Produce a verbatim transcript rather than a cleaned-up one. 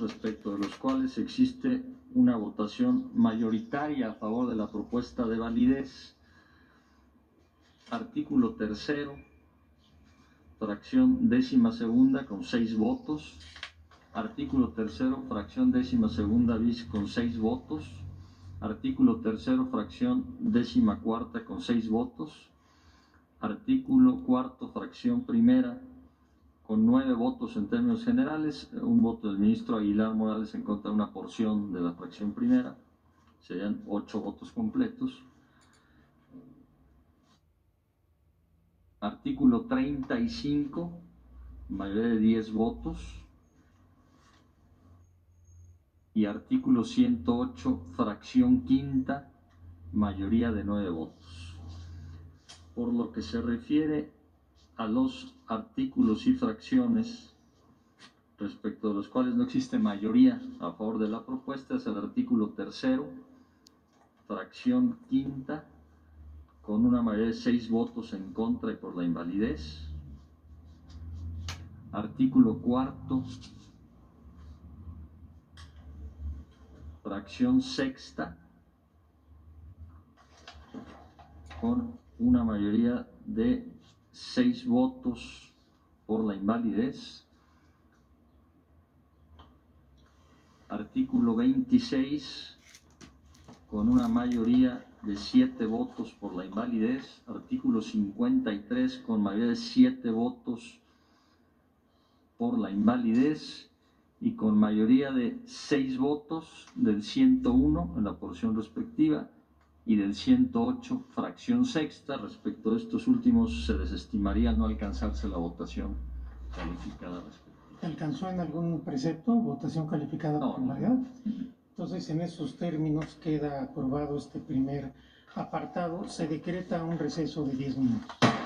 respecto de los cuales existe una votación mayoritaria a favor de la propuesta de validez. Artículo tercero, fracción décima segunda con seis votos. Artículo tercero, fracción décima segunda bis con seis votos. Artículo tercero, fracción décima cuarta con seis votos. Artículo cuarto, fracción primera, con nueve votos en términos generales, un voto del ministro Aguilar Morales en contra de una porción de la fracción primera, serían ocho votos completos. Artículo treinta y cinco, mayoría de diez votos. Y artículo ciento ocho, fracción quinta, mayoría de nueve votos. Por lo que se refiere a los artículos y fracciones respecto de los cuales no existe mayoría a favor de la propuesta, es el artículo tercero, fracción quinta, con una mayoría de seis votos en contra y por la invalidez. Artículo cuarto, fracción sexta, con una mayoría de seis votos por la invalidez. Artículo veintiséis, con una mayoría de siete votos por la invalidez. Artículo cincuenta y tres, con mayoría de siete votos por la invalidez y con mayoría de seis votos del ciento uno en la porción respectiva y del ciento ocho, fracción sexta. Respecto de estos últimos, se desestimaría no alcanzarse la votación calificada respectiva. ¿Alcanzó en algún precepto votación calificada No, por unanimidad? Entonces, en esos términos queda aprobado este primer apartado. Se decreta un receso de diez minutos.